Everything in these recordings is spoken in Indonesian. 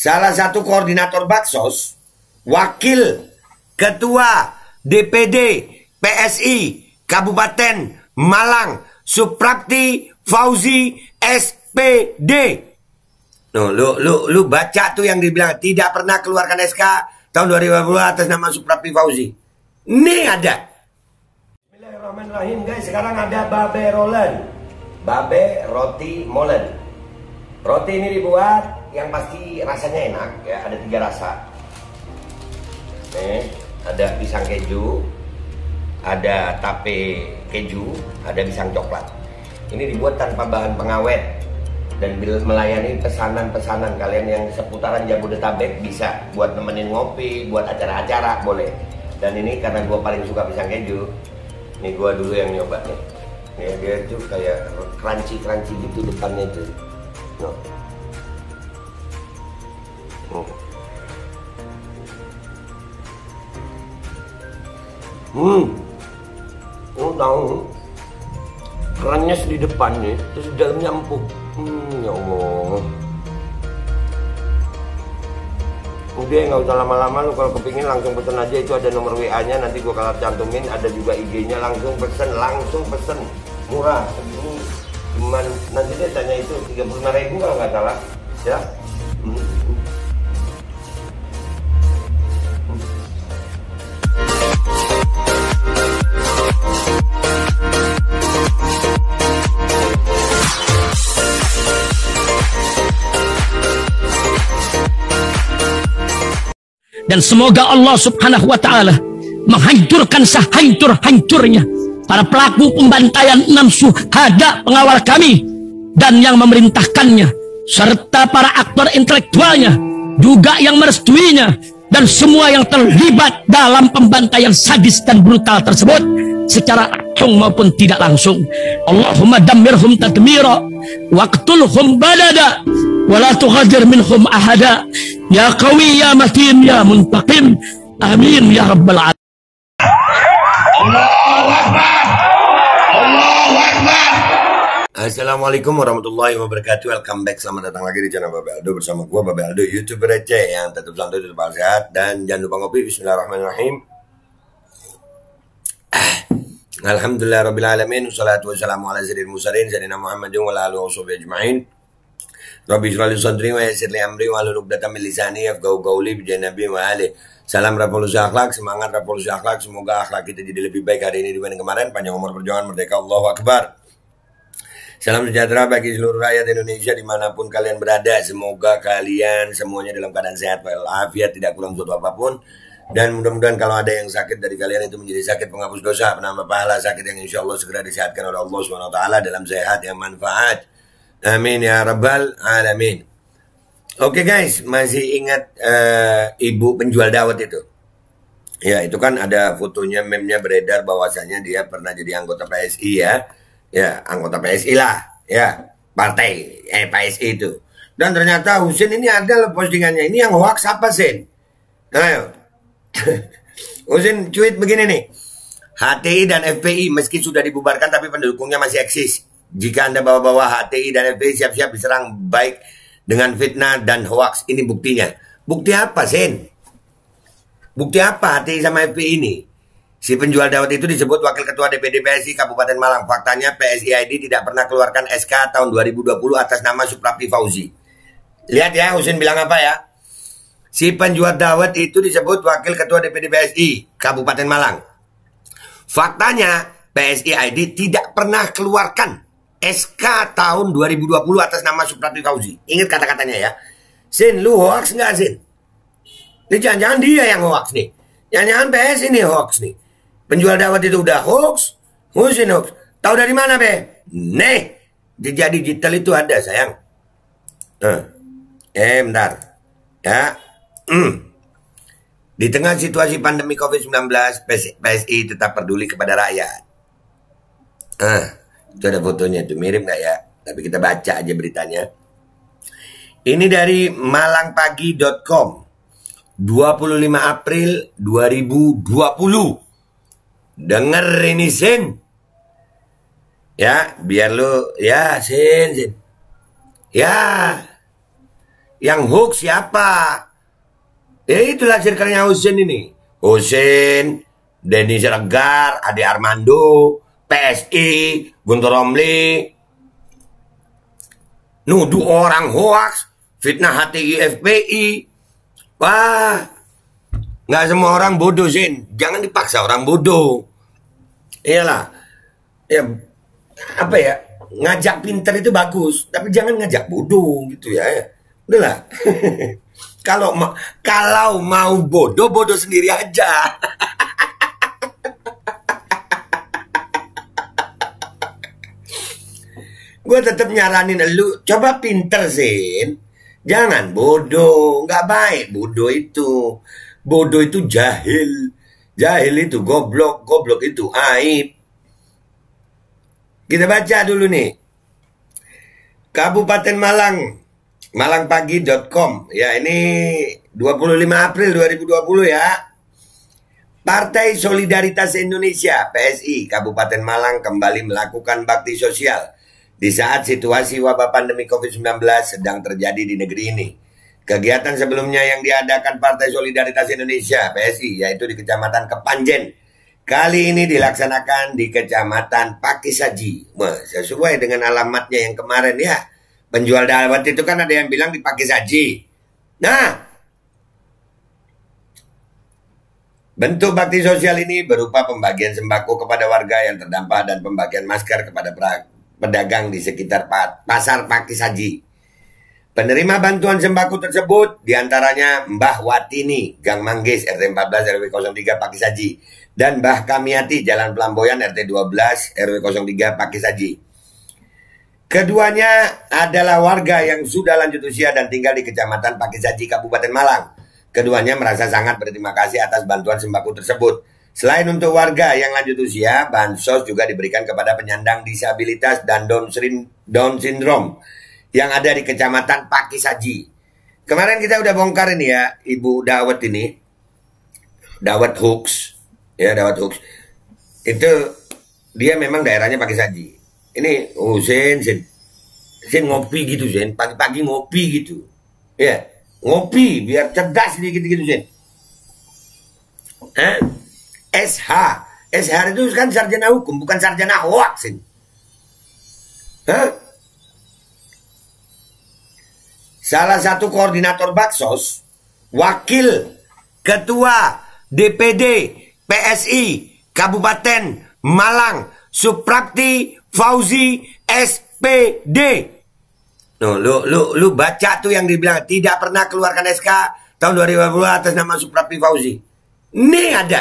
salah satu koordinator Baksos, wakil ketua DPD PSI Kabupaten Malang, Suprapti Fauzi SPD. No, lu baca tuh yang dibilang tidak pernah keluarkan SK tahun 2020 atas nama Suprapti Fauzi. Ini ada. Bismillahirrahmanirrahim guys, sekarang ada babe rolen. Babe roti molen. Roti ini dibuat yang pasti rasanya enak ya, ada 3 rasa. Nih, ada pisang keju, ada tape keju, ada pisang coklat. Ini dibuat tanpa bahan pengawet dan melayani pesanan-pesanan kalian yang seputaran Jabodetabek, bisa buat nemenin ngopi, buat acara-acara boleh. Dan ini karena gue paling suka pisang keju, nih gue dulu yang nyoba nih. Nih dia tuh kayak crunchy gitu depannya tuh. No. Tahu kerannya di depannya, terus di dalamnya empuk. Ya Allah. Udah nggak usah lama-lama, lu kalau kepingin langsung pesen aja, itu ada nomor WA-nya, nanti gua kalau cantumin, ada juga IG-nya, langsung pesen, murah segini. Cuman nanti dia tanya itu 35.000 kalau nggak salah, ya. Dan semoga Allah subhanahu wa ta'ala menghancurkan sehancur-hancurnya para pelaku pembantaian 6 syuhada pengawal kami dan yang memerintahkannya, serta para aktor intelektualnya juga yang merestuinya, dan semua yang terlibat dalam pembantaian sadis dan brutal tersebut secara langsung maupun tidak langsung. Allahumma dammirhum tadmira waqtulhum badada wala tughadir minhum ahada ya qawi ya matin ya muntaqim, amin ya rabbal alamin. Allahu Akbar, Allahu Akbar. Assalamualaikum warahmatullahi wabarakatuh. Welcome back, selamat datang lagi di channel Babe Aldo bersama gua Babe Aldo, YouTuber receh yang tetap santai, tetap sehat, dan jangan lupa ngopi. Bismillahirrahmanirrahim. Alhamdulillah rabbil alamin, wassalatu wassalamu ala sayyidil mursalin sayyidina Muhammadin wa ala alihi washabihi ajmain. Rabbi shrah li sadri wa yassir li amri wa hlul 'uqdatam min lisani yafqahu qawli bi janabi wa ali. Salam revolusi akhlak, semangat revolusi akhlak. Semoga akhlak kita jadi lebih baik hari ini dibanding kemarin. Panjang umur, perjuangan, merdeka, Allahu Akbar. Salam sejahtera bagi seluruh rakyat Indonesia dimanapun kalian berada. Semoga kalian semuanya dalam keadaan sehat walafiat, tidak kurang suatu apapun. Dan mudah-mudahan kalau ada yang sakit dari kalian itu menjadi sakit penghapus dosa, penambah pahala, sakit yang insya Allah segera disehatkan oleh Allah SWT dalam sehat yang manfaat. Amin ya rabbal alamin. Oke guys, masih ingat ibu penjual dawet itu? Ya, itu kan ada fotonya, meme-nya beredar bahwasanya dia pernah jadi anggota PSI ya. Ya, anggota PSI lah, ya, partai PSI itu. Dan ternyata Husin ini ada postingannya. Ini yang hoax apa, Sin? Ayo. Husin tweet begini nih. HTI dan FPI meski sudah dibubarkan tapi pendukungnya masih eksis. Jika Anda bawa-bawa HTI dan FPI, siap-siap diserang baik dengan fitnah dan hoax. Ini buktinya. Bukti apa, Sin? Bukti apa HTI sama FPI ini? Si penjual dawet itu disebut Wakil Ketua DPD PSI Kabupaten Malang. Faktanya PSI ID tidak pernah keluarkan SK tahun 2020 atas nama Suprapti Fauzi. Lihat ya, Husin bilang apa ya? Si penjual dawet itu disebut Wakil Ketua DPD PSI Kabupaten Malang. Faktanya PSI ID tidak pernah keluarkan SK tahun 2020 atas nama Suprapti Fauzi. Ingat kata-katanya ya. Sin, lu hoax nggak, Sin? Ini jangan-jangan dia yang hoax nih. Jangan-jangan PSI ini hoax nih. Penjual dawet itu udah hoax, Husin hoax. Tahu dari mana, Be? Nih, jejak digital itu ada, sayang. Bentar. Ya. Di tengah situasi pandemi COVID-19, PSI tetap peduli kepada rakyat. Itu ada fotonya tuh, mirip nggak ya? Tapi kita baca aja beritanya. Ini dari malangpagi.com, 25 April 2020. Denger ini, Sin. Ya, biar lu, ya, Sin. Ya. Yang hoax siapa? Ya itulah circle-nya Husin ini. Husin, Denny Siregar, Ade Armando, PSI, Guntur Romli. Nuduh orang hoax, fitnah HTI FPI. Wah, nggak semua orang bodoh, Sin. Jangan dipaksa orang bodoh. Iyalah. Ya, apa ya? Ngajak pinter itu bagus, tapi jangan ngajak bodoh gitu ya. Udahlah. Kalau mau bodoh, bodoh sendiri aja. Gue tetap nyaranin lu, coba pinter, Sin. Jangan bodoh, nggak baik bodoh itu. Bodoh itu jahil. Jahil itu goblok, goblok itu aib. Kita baca dulu nih. Kabupaten Malang, malangpagi.com. Ya, ini 25 April 2020 ya. Partai Solidaritas Indonesia, PSI, Kabupaten Malang kembali melakukan bakti sosial di saat situasi wabah pandemi COVID-19 sedang terjadi di negeri ini. Kegiatan sebelumnya yang diadakan Partai Solidaritas Indonesia, PSI, yaitu di Kecamatan Kepanjen, kali ini dilaksanakan di Kecamatan Pakisaji. Wah, sesuai dengan alamatnya yang kemarin ya. Penjual dawet itu kan ada yang bilang di Pakisaji. Nah, bentuk bakti sosial ini berupa pembagian sembako kepada warga yang terdampak dan pembagian masker kepada pedagang di sekitar Pasar Pakisaji. Penerima bantuan sembako tersebut diantaranya Mbah Watini, Gang Manggis, RT 14 RW 03 Pakisaji, dan Mbah Kamiati, Jalan Pelamboyan RT 12 RW 03 Pakisaji. Keduanya adalah warga yang sudah lanjut usia dan tinggal di Kecamatan Pakisaji, Kabupaten Malang. Keduanya merasa sangat berterima kasih atas bantuan sembako tersebut. Selain untuk warga yang lanjut usia, bansos juga diberikan kepada penyandang disabilitas dan Down syndrome yang ada di Kecamatan Pakisaji. Kemarin kita udah bongkar ini ya, Ibu Dawet ini. Dawet hoax. Ya, Dawet hoax. Itu dia memang daerahnya Pakisaji. Ini Sin ngopi gitu, Sin. Pagi-pagi ngopi gitu. Ya, ngopi biar cerdas sedikit gitu, Sin. SH. SH itu kan sarjana hukum, bukan sarjana hoax, Sin. Salah satu koordinator Baksos, wakil ketua DPD PSI Kabupaten Malang, Suprapti Fauzi SPD. No, lu baca tuh yang dibilang tidak pernah keluarkan SK tahun 2020 atas nama Suprapti Fauzi. Nih ada.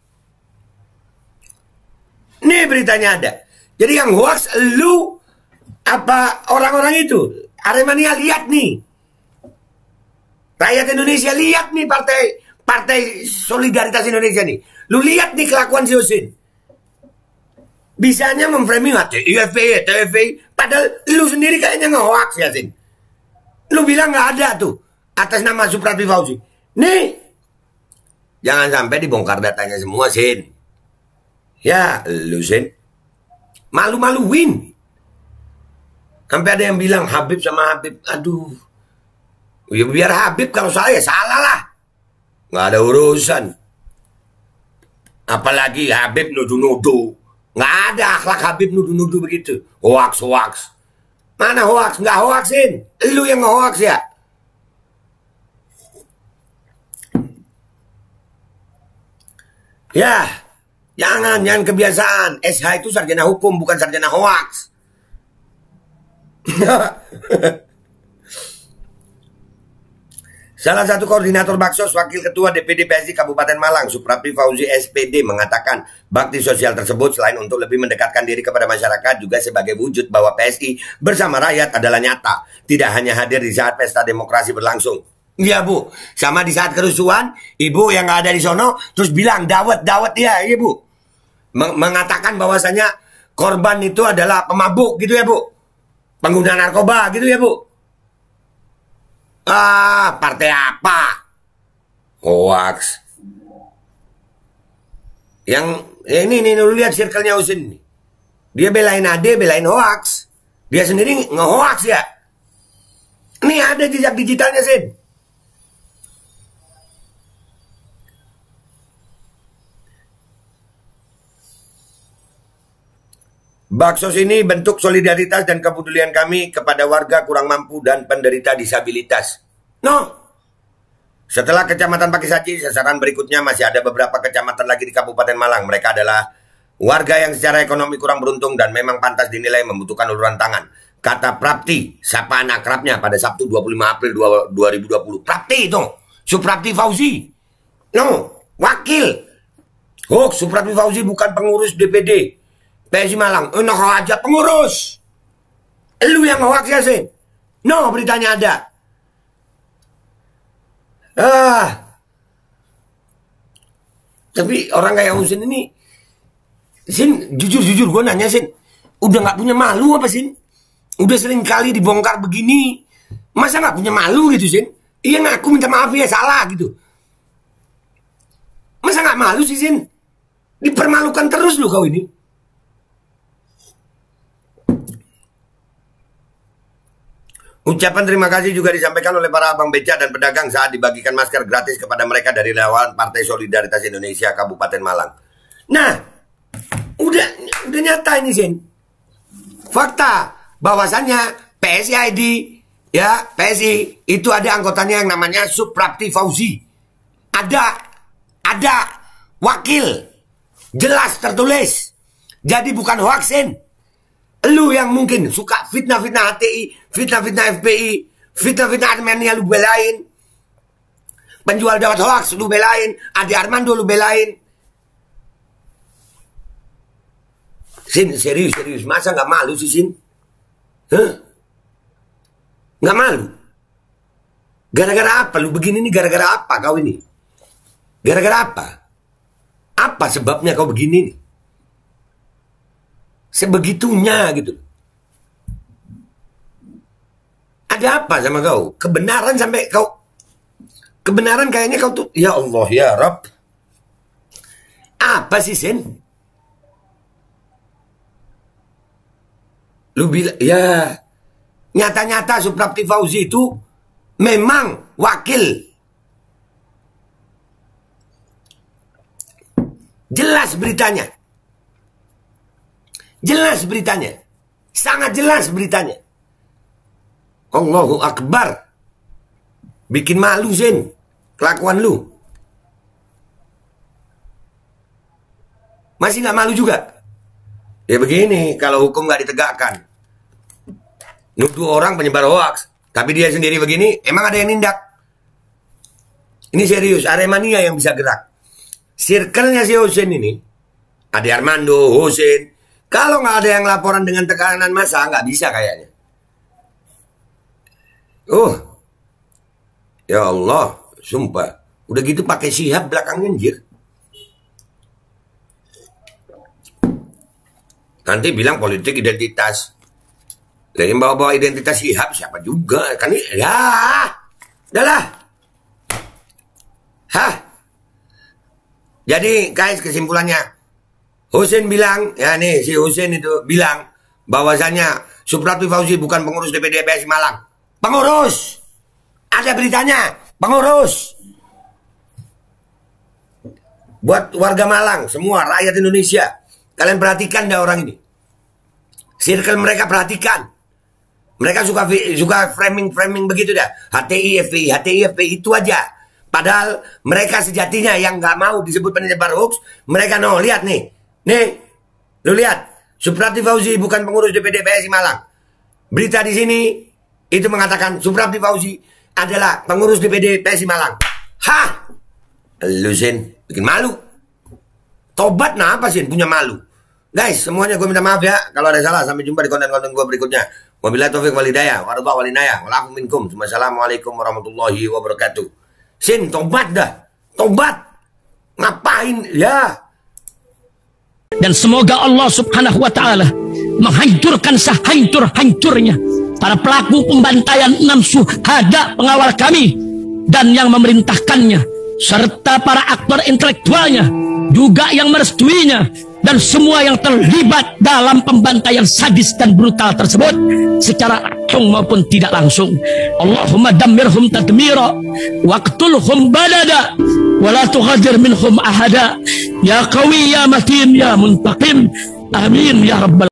Nih beritanya ada. Jadi yang hoax lu apa orang-orang itu? Aremania lihat nih. Rakyat Indonesia lihat nih Partai Solidaritas Indonesia nih. Lu lihat nih kelakuan si Husin. Bisanya memframing HTI, FPI, TFI. Padahal lu sendiri kayaknya nge-hoax ya, Sin. Lu bilang nggak ada tuh atas nama Suprapti Fauzi. Nih. Jangan sampai dibongkar datanya semua, Sin. Ya, lu, Sin. Malu-maluin. Sampai ada yang bilang Habib sama Habib. Aduh. Ya biar Habib kalau salah ya salah lah. Nggak ada urusan. Apalagi Habib nuduh-nuduh. Nggak ada akhlak Habib nuduh-nuduh begitu. Hoax. Mana hoax? Nggak hoaxin. Lu yang nge-hoax ya. Ya. Jangan kebiasaan. SH itu sarjana hukum, bukan sarjana hoax. Salah satu koordinator Baksos, wakil ketua DPD PSI Kabupaten Malang, Suprapti Fauzi SPD, mengatakan bakti sosial tersebut selain untuk lebih mendekatkan diri kepada masyarakat juga sebagai wujud bahwa PSI bersama rakyat adalah nyata, tidak hanya hadir di saat pesta demokrasi berlangsung. Iya, Bu, sama di saat kerusuhan, Ibu yang nggak ada di sono terus bilang dawet ya, Ibu. Mengatakan bahwasanya korban itu adalah pemabuk gitu ya, Bu. Pengguna narkoba gitu ya, Bu. Partai apa? Hoax. Yang ini lu lihat circle-nya Husin. Dia belain Ade, belain hoax. Dia sendiri nge-hoax ya. Ini ada jejak digitalnya, Sin. Baksos ini bentuk solidaritas dan kepedulian kami kepada warga kurang mampu dan penderita disabilitas. No. Setelah Kecamatan Pakisaji, sasaran berikutnya masih ada beberapa kecamatan lagi di Kabupaten Malang. Mereka adalah warga yang secara ekonomi kurang beruntung dan memang pantas dinilai membutuhkan uluran tangan. Kata Prapti, sapaan akrabnya pada Sabtu 25 April 2020. Prapti itu, Suprapti Fauzi. No, wakil. Hoax, Suprapti Fauzi bukan pengurus DPD PSI Malang. Enak aja pengurus. Lu yang hoax ya, Sin? No, beritanya ada. Tapi orang kayak Husin ini, Sin, jujur gue nanya, Sin, udah gak punya malu apa, Sin? Udah sering kali dibongkar begini, masa gak punya malu gitu, Sin? Iya ngaku minta maaf ya, salah gitu. Masa gak malu sih, Sin? Dipermalukan terus lu kau ini. Ucapan terima kasih juga disampaikan oleh para abang beca dan pedagang saat dibagikan masker gratis kepada mereka dari relawan Partai Solidaritas Indonesia Kabupaten Malang. Nah, udah nyata ini, Sin. Fakta bahwasannya PSID ya, PSI itu ada anggotanya yang namanya Suprapti Fauzi. Ada wakil. Jelas tertulis. Jadi bukan hoax, Sin. Lu yang mungkin suka fitnah-fitnah HTI, fitnah-fitnah FPI, fitnah-fitnah Armenia lu belain. Penjual dawat hoax lu belain, Ade Armando lu belain. Sin, serius. Masa gak malu sih, Sin? Gak malu? Gara-gara apa? Lu begini nih gara-gara apa kau ini? Gara-gara apa? Apa sebabnya kau begini nih? Sebegitunya gitu. Ada apa sama kau? Kebenaran sampai kau, kebenaran kayaknya kau tuh, ya Allah ya Rabb. Apa sih, Sin? Lu bilang, ya nyata-nyata Suprapti Fauzi itu memang wakil. Jelas beritanya. Jelas beritanya. Sangat jelas beritanya. Allahu Akbar. Bikin malu, Sin. Kelakuan lu. Masih gak malu juga? Ya begini, kalau hukum gak ditegakkan. Nuduh orang penyebar hoax. Tapi dia sendiri begini, emang ada yang nindak? Ini serius, Aremania yang bisa gerak. Circle-nya si Husin ini, Ade Armando, Husin. Kalau nggak ada yang laporan dengan tekanan massa, nggak bisa kayaknya. Ya Allah, sumpah. Udah gitu pakai Syihab belakangnya, anjir. Nanti bilang politik identitas. Dari bawa-bawa identitas Syihab siapa juga? Kan ini, ya, udahlah. Jadi, guys, kesimpulannya. Husin bilang, ya nih si Husin itu bilang bahwasannya Suprapti Fauzi bukan pengurus DPD PSI Malang. Pengurus! Ada beritanya, pengurus. Buat warga Malang, semua rakyat Indonesia, kalian perhatikan dah orang ini. Circle mereka perhatikan. Mereka suka framing begitu dah. HTI, FPI itu aja. Padahal mereka sejatinya yang nggak mau disebut penyebar hoax, mereka lihat nih. Nih, lu lihat, Suprapti Fauzi bukan pengurus DPD PSI Malang. Berita di sini itu mengatakan Suprapti Fauzi adalah pengurus DPD PSI Malang. Hah? Lu, Sin, bikin malu. Tobat nah apa, Sin, punya malu. Guys, semuanya gue minta maaf ya kalau ada salah. Sampai jumpa di konten-konten gue berikutnya. Wabillahi taufiq walhidayah, warahmatullahi walinayah, walakum minkum. Wassalamualaikum warahmatullahi wabarakatuh. Sin, tobat dah. Tobat. Ngapain? Ya. Dan semoga Allah Subhanahu wa ta'ala menghancurkan sehancur-hancurnya para pelaku pembantaian 6 syuhada pengawal kami dan yang memerintahkannya, serta para aktor intelektualnya juga yang merestuinya, dan semua yang terlibat dalam pembantaian sadis dan brutal tersebut secara langsung maupun tidak langsung. Allahumma dammirhum tadmira waqtulhum balada wala tughadir minhum ahada ya qawi ya matin ya muntaqim. Amin ya rabbal